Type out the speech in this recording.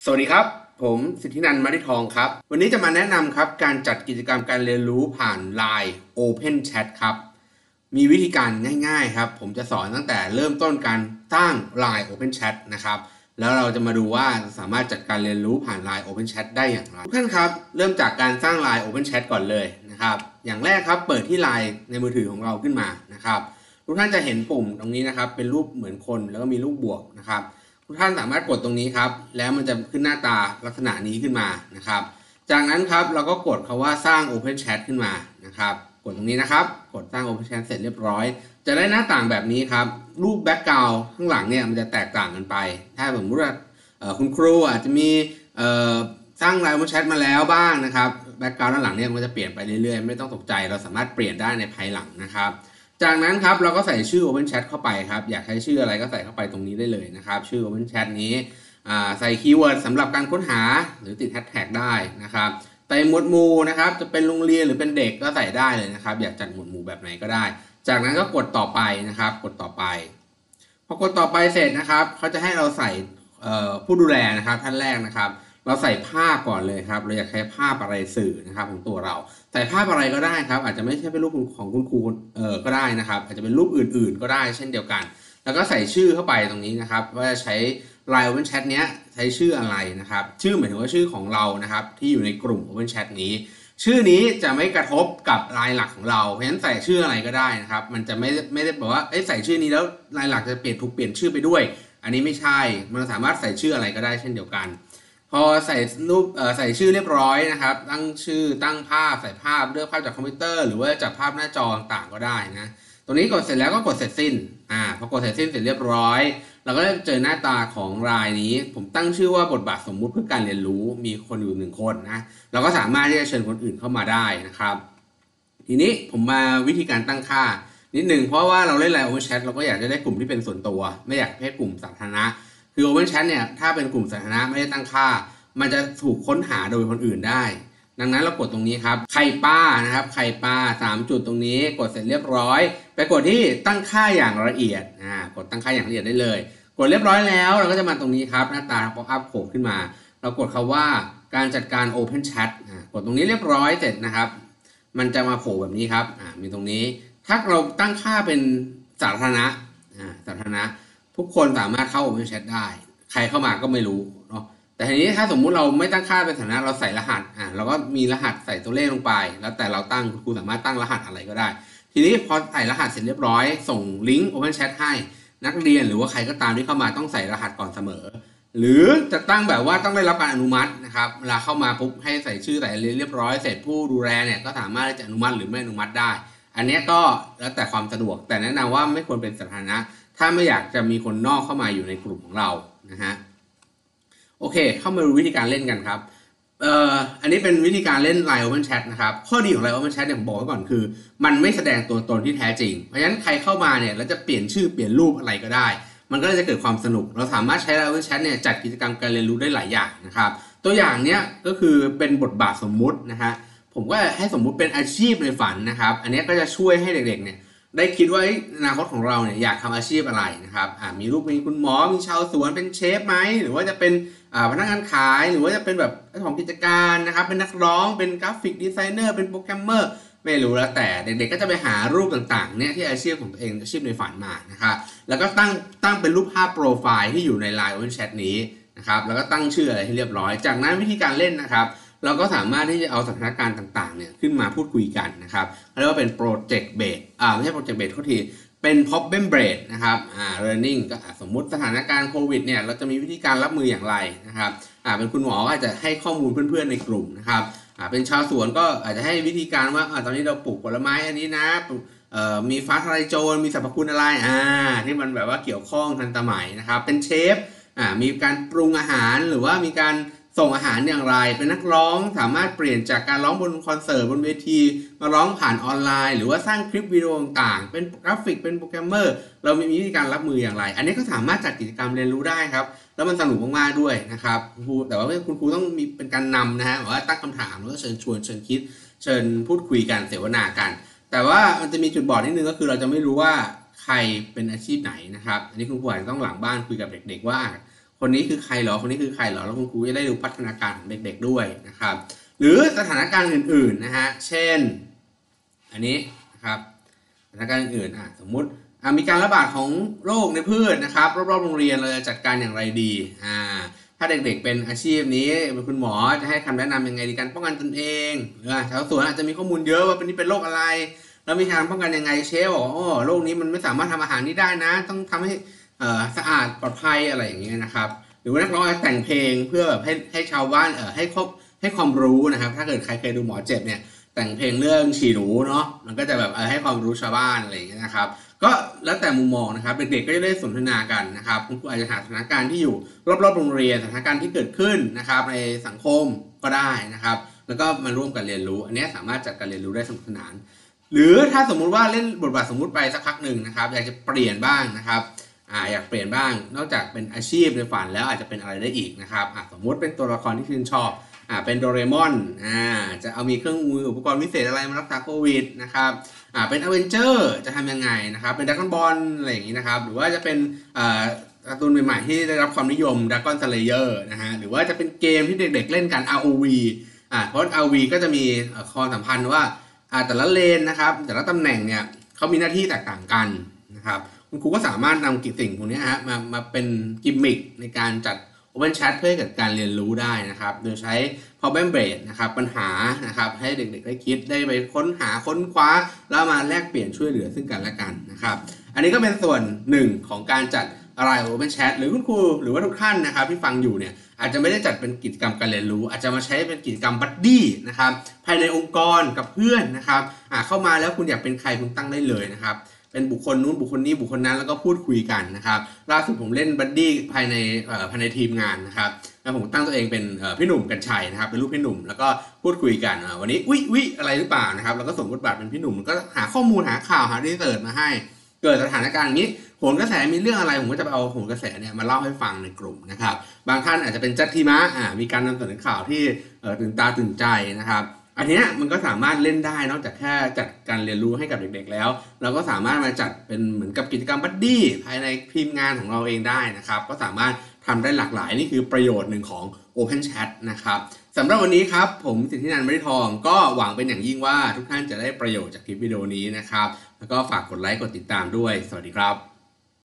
สวัสดีครับผมสิทธินันท์ มาริทองครับวันนี้จะมาแนะนำครับการจัดกิจกรรมการเรียนรู้ผ่าน LINE Open Chat ครับมีวิธีการง่ายๆครับผมจะสอนตั้งแต่เริ่มต้นการสร้าง LINE Open Chat นะครับแล้วเราจะมาดูว่าสามารถจัดการเรียนรู้ผ่าน LINE Open Chat ได้อย่างไรทุกท่านครับเริ่มจากการสร้าง LINE Open Chat ก่อนเลยนะครับอย่างแรกครับเปิดที่ LINE ในมือถือของเราขึ้นมานะครับทุกท่านจะเห็นปุ่มตรงนี้นะครับเป็นรูปเหมือนคนแล้วก็มีรูปบวกนะครับทุกท่านสามารถกดตรงนี้ครับแล้วมันจะขึ้นหน้าตาลักษณะนี้ขึ้นมานะครับจากนั้นครับเราก็กดคำว่าสร้าง Open Chat ขึ้นมานะครับกดตรงนี้นะครับกดสร้าง Open Chat เสร็จเรียบร้อยจะได้หน้าต่างแบบนี้ครับรูปแบ็กกราวด์ข้างหลังเนี่ยมันจะแตกต่างกันไปถ้าสมมติว่าคุณครูอาจจะมีสร้าง LINE Open Chat มาแล้วบ้างนะครับแบ็กกราวด์ด้านหลังเนี่ยมันจะเปลี่ยนไปเรื่อยๆไม่ต้องตกใจเราสามารถเปลี่ยนได้ในภายหลังนะครับจากนั้นครับเราก็ใส่ชื่อ Open Chat เข้าไปครับอยากใช้ชื่ออะไรก็ใส่เข้าไปตรงนี้ได้เลยนะครับชื่อ Open Chat นี้ใส่คีย์เวิร์ดสำหรับการค้นหาหรือติดแฮชแท็กได้นะครับใส่หมวดหมู่นะครับจะเป็นโรงเรียนหรือเป็นเด็กก็ใส่ได้เลยนะครับอยากจัดหมวดหมู่แบบไหนก็ได้จากนั้นก็กดต่อไปนะครับกดต่อไปพอกดต่อไปเสร็จนะครับเขาจะให้เราใส่ผู้ดูแลนะครับท่านแรกนะครับเราใส่ภาพก่อนเลยครับเราอยากใช้ภาพอะไรสื่อนะครับของตัวเราใส่ภาพอะไรก็ได้ครับอาจจะไม่ใช่เป็นรูปของคุณครูก็ได้นะครับอาจจะเป็นรูปอื่นๆก็ได้เช่นเดียวกันแล้วก็ใส่ชื่อเข้าไปตรงนี้นะครับว่าจะใช้ LINE Open Chat เนี้ยใช้ชื่ออะไรนะครับชื่อหมายถึงว่าชื่อของเรานะครับที่อยู่ในกลุ่ม Open Chat นี้ชื่อนี้จะไม่กระทบกับ LINE หลักของเราเพราะฉะนั้นใส่ชื่ออะไรก็ได้นะครับมันจะไม่ได้บอกว่าใส่ชื่อนี้แล้ว LINE หลักจะถูกเปลี่ยนชื่อไปด้วยอันนี้ไม่ใช่มันสามารถใส่ชื่ออะไรก็ได้เช่นเดียวกันพอใส่รูปใส่ชื่อเรียบร้อยนะครับตั้งชื่อตั้งภาพใส่ภาพเลือกภาพจากคอมพิวเตอร์หรือว่าจากภาพหน้าจอต่างๆก็ได้นะตรงนี้กดเสร็จแล้วก็กดเสร็จสิ้นพอกดเสร็จสิ้นเสร็จเรียบร้อยเราก็จะเจอหน้าตาของรายนี้ผมตั้งชื่อว่าบทบาทสมมุติเพื่อการเรียนรู้มีคนอยู่1 คนนะเราก็สามารถที่จะเชิญคนอื่นเข้ามาได้นะครับทีนี้ผมมาวิธีการตั้งค่านิดหนึ่งเพราะว่าเราเล่น LINE Open Chat เราก็อยากจะได้กลุ่มที่เป็นส่วนตัวไม่อยากให้กลุ่มสาธารณะคือ Open Chat เนี่ยถ้าเป็นกลุ่มสาธารณะไม่ได้ตั้งค่ามันจะถูกค้นหาโดยคนอื่นได้ดังนั้นเรากดตรงนี้ครับไข่ป้านะครับไข่ป้า3 จุดตรงนี้กดเสร็จเรียบร้อยไปกดที่ตั้งค่าอย่างละเอียดกดตั้งค่าอย่างละเอียดได้เลยกดเรียบร้อยแล้วเราก็จะมาตรงนี้ครับหน้าตาป๊อปอัพโผล่ขึ้นมาเรากดคำว่าการจัดการ Open Chat กดตรงนี้เรียบร้อยเสร็จนะครับมันจะมาโผล่แบบนี้ครับมีตรงนี้ถ้าเราตั้งค่าเป็นสาธารณะทุกคนสามารถเข้า Open Chat ได้ใครเข้ามาก็ไม่รู้เนาะแต่ทีนี้ถ้าสมมุติเราไม่ตั้งค่าเป็นสถานะเราใส่รหัสเราก็มีรหัสใส่ตัวเลขลงไปแล้วแต่เราตั้งครูสามารถตั้งรหัสอะไรก็ได้ทีนี้พอใส่รหัสเสร็จเรียบร้อยส่งลิงก์ Open Chat ให้นักเรียนหรือว่าใครก็ตามที่เข้ามาต้องใส่รหัสก่อนเสมอหรือจะตั้งแบบว่าต้องได้รับการอนุมัตินะครับเวลาเข้ามาปุ๊บให้ใส่ชื่อใส่เรียบร้อยเสร็จผู้ดูแลเนี่ยก็สามารถจะอนุมัติหรือไม่อนุมัติได้อันนี้ก็แล้วแต่ความสะดวกแต่แนะนำว่าไม่ควรเป็นสาธารณะถ้าไม่อยากจะมีคนนอกเข้ามาอยู่ในกลุ่มของเรานะฮะโอเคเข้ามาดูวิธีการเล่นกันครับอันนี้เป็นวิธีการเล่น LINE Open Chat นะครับข้อดีของ LINE Open Chat เนี่ยผมบอกไว้ก่อนคือมันไม่แสดงตัวตนที่แท้จริงเพราะฉะนั้นใครเข้ามาเนี่ยแล้วจะเปลี่ยนชื่อเปลี่ยนรูปอะไรก็ได้มันก็จะเกิดความสนุกเราสามารถใช้ LINE Open Chat เนี่ยจัดกิจกรรมการเรียนรู้ได้หลายอย่างนะครับตัวอย่างเนี้ยก็คือเป็นบทบาทสมมุตินะฮะผมก็ให้สมมุติเป็นอาชีพในฝันนะครับอันนี้ก็จะช่วยให้เด็กๆเนี่ยได้คิดว่าอนาคตของเราเนี่ยอยากทำอาชีพอะไรนะครับมีลูกมีคุณหมอมีชาวสวนเป็นเชฟไหมหรือว่าจะเป็นพนักงานขายหรือว่าจะเป็นแบบเจ้าของกิจการนะครับเป็นนักร้องเป็นกราฟิกดีไซเนอร์เป็นโปรแกรมเมอร์ไม่รู้แล้วแต่เด็กๆก็จะไปหารูปต่างๆเนี่ยที่อาชีพของตัวเองอาชีพในฝันมานะครับแล้วก็ตั้งเป็นรูปภาพโปรไฟล์ที่อยู่ใน LINE Open Chat นี้นะครับแล้วก็ตั้งชื่ออะไรให้เรียบร้อยจากนั้นวิธีการเล่นนะครับเราก็สามารถที่จะเอาสถานการณ์ต่างๆเนี่ยขึ้นมาพูดคุยกันนะครับเรียกว่าเป็นโปรเจกต์เบสไม่ใช่โปรเจกต์เบสทีเป็น problem based นะครับlearning ก็สมมุติสถานการณ์โควิดเนี่ยเราจะมีวิธีการรับมืออย่างไรนะครับเป็นคุณหมอก็อาจจะให้ข้อมูลเพื่อนๆในกลุ่มนะครับเป็นชาวสวนก็อาจจะให้วิธีการว่าตอนนี้เราปลูกผลไม้อันนี้นะมีฟ้าทลายโจรมีสรรพคุณอะไรที่มันแบบว่าเกี่ยวข้องทันสมัยนะครับเป็นเชฟมีการปรุงอาหารหรือว่ามีการส่งอาหารอย่างไรเป็นนักร้องสามารถเปลี่ยนจากการร้องบนคอนเสิร์ตบนเวทีมาร้องผ่านออนไลน์หรือว่าสร้างคลิปวิดีโอต่างๆเป็นกราฟิกเป็นโปรแกรมเมอร์เรามีวิธีการรับมืออย่างไรอันนี้ก็สามารถจัดกิจกรรมเรียนรู้ได้ครับแล้วมันสนุกมากๆด้วยนะครับครูแต่ว่าคุณครูต้องมีเป็นการนำนะฮะว่าตั้งคำถามแล้วก็เชิญชวนเชิญคิดเชิญพูดคุยกันเสวนากันแต่ว่ามันจะมีจุดบอดนิดนึงก็คือเราจะไม่รู้ว่าใครเป็นอาชีพไหนนะครับอันนี้คุณครูอาจจะต้องหลังบ้านคุยกับเด็กๆว่าคคนนี้คือใครเหรอคนนี้คือใครเหรอแล้วคุณครูจะได้ดูพัฒนาการของเด็กๆด้วยนะครับหรือสถานการณ์อื่นๆนะฮะเช่นอันนี้นะครับสถานการณ์อื่นสมมุติมีการระบาดของโรคในพืชนะครับรอบๆโรงเรียนเราจะจัดการอย่างไรดีถ้าเด็กๆเป็นอาชีพนี้เป็นคุณหมอจะให้คำแนะนำยังไงดีการป้องกันตนเองหรือชาวสวนอาจจะมีข้อมูลเยอะว่าเป็นโรคอะไรแล้วมีการป้องกันยังไงเชฟบอกโรคนี้มันไม่สามารถทำอาหารนี้ได้นะต้องทำให้สะอาดปลอดภัยอะไรอย่างเงี้ยนะครับหรือว่านักร้องแต่งเพลงเพื่อแบบให้ชาวบ้านให้ความรู้นะครับถ้าเกิดใครเคยดูหมอเจ็บเนี่ยแต่งเพลงเรื่องฉี่หนูเนาะมันก็จะแบบให้ความรู้ชาวบ้านอะไรอย่างเงี้ยนะครับก็แล้วแต่มุมมองนะครับเด็กๆก็จะได้สนทนากันนะครับคุณครูอาจจะหาสถานการณ์ที่อยู่รอบๆโรงเรียนสถานการณ์ที่เกิดขึ้นนะครับในสังคมก็ได้นะครับแล้วก็มาร่วมกันเรียนรู้อันนี้สามารถจัดการเรียนรู้ได้สนุกสนานหรือถ้าสมมุติว่าเล่นบทบาทสมมุติไปสักพักหนึ่งนะครับอยากจะเปลี่ยนบ้างนะครับอยากเปลี่ยนบ้างนอกจากเป็นอาชีพในฝันแล้วอาจจะเป็นอะไรได้อีกนะครับสมมุติเป็นตัวละครที่ชื่นชอบเป็นโดเรมอนจะเอามีเครื่องมืออุปกรณ์พิเศษอะไรมารักษาโควิดนะครับเป็นอเวนเจอร์จะทำยังไงนะครับเป็นดราก้อนบอลอะไรอย่างนี้นะครับหรือว่าจะเป็นการ์ตูนใหม่ๆที่ได้รับความนิยม Dragon Slayer นะฮะหรือว่าจะเป็นเกมที่เด็กๆเล่นกัน ROV เพราะ ROV ก็จะมีความสัมพันธ์ว่าแต่ละเลนนะครับแต่ละตำแหน่งเนี่ยเขามีหน้าที่แตกต่างกันนะครับคุณครูก็สามารถนำสิ่งพวกนี้มาเป็นกิมมิคในการจัด Open Chat เพื่อให้เกิดการเรียนรู้ได้นะครับโดยใช้ Problem Based นะครับปัญหานะครับให้เด็กๆได้คิดได้ไปค้นคว้าแล้วมาแลกเปลี่ยนช่วยเหลือซึ่งกันและกันนะครับอันนี้ก็เป็นส่วนหนึ่งของการจัดอะไร Open Chat หรือคุณครูหรือว่าทุกท่านนะครับที่ฟังอยู่เนี่ยอาจจะไม่ได้จัดเป็นกิจกรรมการเรียนรู้อาจจะมาใช้เป็นกิจกรรมบัดดี้นะครับภายในองค์กรกับเพื่อนนะครับเข้ามาแล้วคุณอยากเป็นใครคุณตั้งได้เลยนะครับเป็นบุคคลนู้นบุคคลนี้บุคคลนั้นแล้วก็พูดคุยกันนะครับล่าสุดผมเล่นบัดดี้ภายในทีมงานนะครับแล้วผมตั้งตัวเองเป็นพี่หนุ่มกัญชัยนะครับเป็นรูปพี่หนุ่มแล้วก็พูดคุยกันวันนี้วิอะไรหรือเปล่านะครับแล้วก็สมบทบาทเป็นพี่หนุ่มก็หาข้อมูลหาข่าวหารีเสิร์ชมาให้เกิดสถานการณ์อย่างนี้โหนกระแสมีเรื่องอะไรผมก็จะไปเอาโหนกระแสเนี่ยมาเล่าให้ฟังในกลุ่มนะครับบางท่านอาจจะเป็นจัดทีมะมีการนำเสนอข่าวที่ตื่นตาตื่นใจนะครับอันนี้มันก็สามารถเล่นได้นอกจากแค่จัดการเรียนรู้ให้กับเด็กๆแล้วเราก็สามารถมาจัดเป็นเหมือนกับกิจกรรมบัดดี้ภายในทีมงานของเราเองได้นะครับก็สามารถทำได้หลากหลายนี่คือประโยชน์หนึ่งของ Open Chat นะครับสำหรับวันนี้ครับผมสิทธินันท์ มฤทองก็หวังเป็นอย่างยิ่งว่าทุกท่านจะได้ประโยชน์จากคลิปวิดีโอนี้นะครับแล้วก็ฝากกดไลค์กดติดตามด้วยสวัสดีครับ